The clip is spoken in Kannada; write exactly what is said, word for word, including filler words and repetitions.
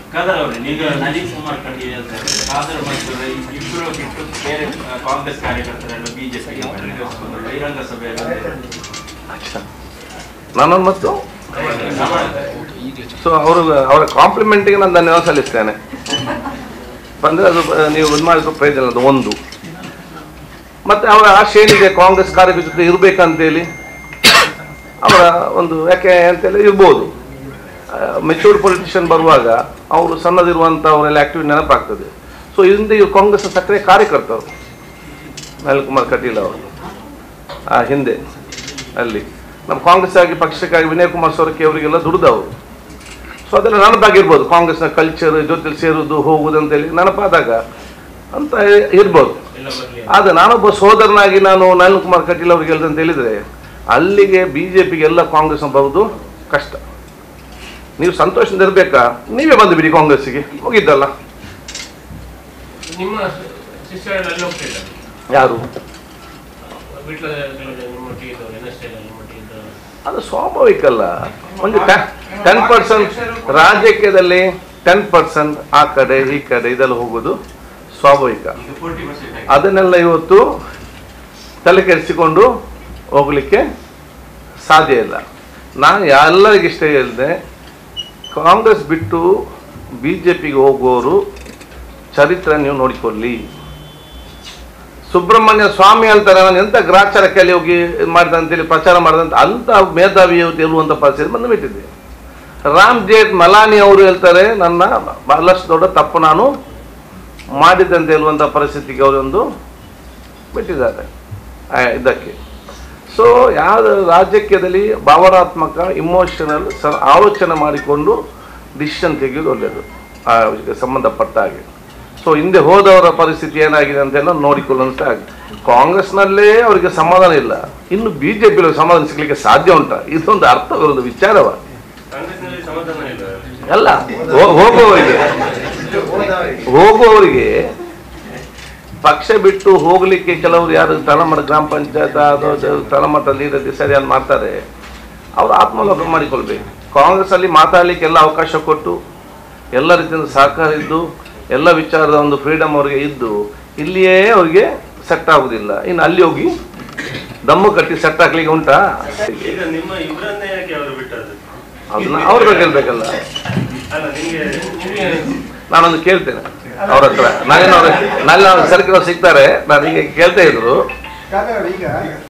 ಖಾದರ್ ಅವರೇ, ಈಗ ನಳಿನ್ ಕುಮಾರ್ ಕಟೀಲ್ ಹೇಳ್ತಾರೆ ಖಾದರ್ ಮತ್ತು ಇಬ್ಬರು ಬಿಟ್ಟು ಬೇರೆ ಕಾಂಗ್ರೆಸ್ ಕಾರ್ಯಕರ್ತರೆಲ್ಲ ಬಿಜೆಪಿಗೆ ಬಹಿರಂಗ ಸಭೆಯಲ್ಲಿ ನನ್ನನ್ನು ಮತ್ತು ಸೊ ಅವರು ಅವರ ಕಾಂಪ್ಲಿಮೆಂಟಿಗೆ ನಾನು ಧನ್ಯವಾದ ಸಲ್ಲಿಸ್ತೇನೆ. ಬಂದರೆ ಅದು ನೀವು ಇದು ಮಾಡಿದ್ರು ಪ್ರಯೋಜನ ಅದು ಒಂದು. ಮತ್ತು ಅವರ ಆಶೆ ಏನಿದೆ ಕಾಂಗ್ರೆಸ್ ಕಾರ್ಯಕರ್ತರ ಜೊತೆ ಇರಬೇಕಂತೇಳಿ ಅವರ ಒಂದು ಯಾಕೆ ಅಂತೇಳಿ ಇರ್ಬೋದು. ಮೆಚೂರ್ಡ್ ಪೊಲಿಟಿಷಿಯನ್ ಬರುವಾಗ ಅವರು ಸಣ್ಣದಿರುವಂಥ ಅವರೆಲ್ಲ ಆ್ಯಕ್ಟಿವಿಟಿ ನೆನಪಾಗ್ತದೆ. ಸೊ ಇದರಿಂದ ಇವರು ಕಾಂಗ್ರೆಸ್ನ ಸಕ್ರಿಯ ಕಾರ್ಯಕರ್ತರು ನಳಿನ್ ಕುಮಾರ್ ಕಟೀಲ್ ಅವರು ಆ ಹಿಂದೆ ಅಲ್ಲಿ ನಮ್ಮ ಕಾಂಗ್ರೆಸ್ ಆಗಿ ಪಕ್ಷಕ್ಕಾಗಿ ವಿನಯ್ ಕುಮಾರ್ ಸೊರಕೆ ಅವರಿಗೆಲ್ಲ ದುಡಿದವರು. ಸೊ ಅದೆಲ್ಲ ನೆನಪಾಗಿರ್ಬೋದು, ಕಾಂಗ್ರೆಸ್ನ ಕಲ್ಚರ್ ಜೊತೆಲಿ ಸೇರೋದು ಹೋಗುವುದು ಅಂತೇಳಿ ನೆನಪಾದಾಗ ಅಂತ ಇರ್ಬೋದು. ಆದರೆ ನಾನೊಬ್ಬ ಸೋದರನಾಗಿ ನಾನು ನಳಿನ್ ಕುಮಾರ್ ಕಟೀಲ್ ಅವ್ರಿಗೆ ಹೇಳಿದೆ ಅಂತ ಹೇಳಿದರೆ ಅಲ್ಲಿಗೆ ಬಿ ಜೆ ಪಿಗೆ ಎಲ್ಲ ಕಾಂಗ್ರೆಸ್ನ ಬರೋದು ಕಷ್ಟ. ನೀವು ಸಂತೋಷದಿಂದ ಇರಬೇಕಾ, ನೀವೇ ಬಂದು ಬಿಡಿ ಕಾಂಗ್ರೆಸ್ಸಿಗೆ, ಹೋಗಿದ್ದಲ್ಲ. ಯಾರು ಅದು ಸ್ವಾಭಾವಿಕ ಅಲ್ಲ. ಒಂದು ಟೆನ್ ಪರ್ಸೆಂಟ್ ರಾಜಕೀಯದಲ್ಲಿ ಟೆನ್ ಪರ್ಸೆಂಟ್ ಆ ಕಡೆ ಈ ಕಡೆ ಇದೆಲ್ಲ ಹೋಗೋದು ಸ್ವಾಭಾವಿಕ. ಅದನ್ನೆಲ್ಲ ಇವತ್ತು ತಲೆ ಕೆಡಿಸಿಕೊಂಡು ಹೋಗಲಿಕ್ಕೆ ಸಾಧ್ಯ ಇಲ್ಲ. ನಾನು ಎಲ್ಲರಿಗಿಷ್ಟ ಹೇಳಿದೆ, ಕಾಂಗ್ರೆಸ್ ಬಿಟ್ಟು ಬಿ ಜೆ ಪಿಗೆ ಹೋಗೋರು ಚರಿತ್ರೆ ನೀವು ನೋಡಿಕೊಳ್ಳಿ. ಸುಬ್ರಹ್ಮಣ್ಯ ಸ್ವಾಮಿ ಹೇಳ್ತಾರೆ ನಾನು ಎಂಥ ಗ್ರಾಚಾರಕ್ಕೆ ಅಲ್ಲಿ ಹೋಗಿ ಮಾಡಿದೆ ಅಂತೇಳಿ ಪ್ರಚಾರ ಮಾಡಿದಂತ ಅಂಥ ಮೇಧಾವಿ ಇರುವಂಥ ಪರಿಸ್ಥಿತಿ ಬಂದು ಬಿಟ್ಟಿದೆ. ರಾಮ್ ಜೇಠ್ ಮಲಾನಿ ಅವರು ಹೇಳ್ತಾರೆ ನನ್ನ ಬಹಳಷ್ಟು ದೊಡ್ಡ ತಪ್ಪು ನಾನು ಮಾಡಿದ್ದೆ ಅಂತ ಹೇಳುವಂಥ ಪರಿಸ್ಥಿತಿಗೆ ಅವರೊಂದು ಬಿಟ್ಟಿದ್ದಾರೆ ಇದಕ್ಕೆ. ಸೊ ಯಾವ ರಾಜಕೀಯದಲ್ಲಿ ಭಾವನಾತ್ಮಕ ಇಮೋಷನಲ್ ಸ ಆಲೋಚನೆ ಮಾಡಿಕೊಂಡು ಡಿಸಿಷನ್ ತೆಗೆಯೋದು ಒಳ್ಳೆಯದು ಆ ಸಂಬಂಧಪಟ್ಟ ಹಾಗೆ. ಸೊ ಹಿಂದೆ ಹೋದವರ ಪರಿಸ್ಥಿತಿ ಏನಾಗಿದೆ ಅಂತೆಲ್ಲ ನೋಡಿಕೊಳ್ಳುವಂತ ಆಗಿದೆ. ಕಾಂಗ್ರೆಸ್ನಲ್ಲೇ ಅವರಿಗೆ ಸಮಾಧಾನ ಇಲ್ಲ, ಇನ್ನು ಬಿ ಜೆ ಪಿಯಲ್ಲಿ ಸಮಾಧಾನ ಸಿಗಲಿಕ್ಕೆ ಸಾಧ್ಯ ಉಂಟಾ? ಇದೊಂದು ಅರ್ಥವಿರೋದು ವಿಚಾರವ ಅಲ್ಲ. ಹೋಗುವವರಿಗೆ ಹೋಗುವವರಿಗೆ ಪಕ್ಷ ಬಿಟ್ಟು ಹೋಗಲಿಕ್ಕೆ ಕೆಲವರು ಯಾರು ತಳಮಟ್ಟ ಗ್ರಾಮ ಪಂಚಾಯತ್ ಅದು ತಳಮಟ್ಟ ಲೀಡರ್ ಡಿಸೈಡ್ ಮಾಡ್ತಾರೆ, ಅವರು ಆತ್ಮಲೋಕ ಮಾಡಿಕೊಳ್ಬೇಕು. ಕಾಂಗ್ರೆಸ್ಸಲ್ಲಿ ಮಾತಾಡಲಿಕ್ಕೆ ಎಲ್ಲ ಅವಕಾಶ ಕೊಟ್ಟು ಎಲ್ಲ ರೀತಿಯಿಂದ ಸಹಕಾರ ಇದ್ದು ಎಲ್ಲ ವಿಚಾರದ ಒಂದು ಫ್ರೀಡಮ್ ಅವ್ರಿಗೆ ಇದ್ದು ಇಲ್ಲಿಯೇ ಅವ್ರಿಗೆ ಸೆಟ್ ಆಗುದಿಲ್ಲ. ಇನ್ನು ಅಲ್ಲಿ ಹೋಗಿ ದಮ್ಮು ಕಟ್ಟಿ ಸೆಟ್ ಹಾಕ್ಲಿಕ್ಕೆ ಉಂಟಾ? ಅದನ್ನ ಅವ್ರ ಬಗ್ಗೆ ಹೇಳ್ಬೇಕಲ್ಲ. ನಾನೊಂದು ಕೇಳ್ತೇನೆ ಅವ್ರ ಹತ್ರ, ನಾನೇನವ್ರ ನಲ್ಲಿ ಸರ್ಕಾರ ಸಿಗ್ತಾರೆ, ನಾನು ಈಗ ಕೇಳ್ತಾ ಇದ್ರು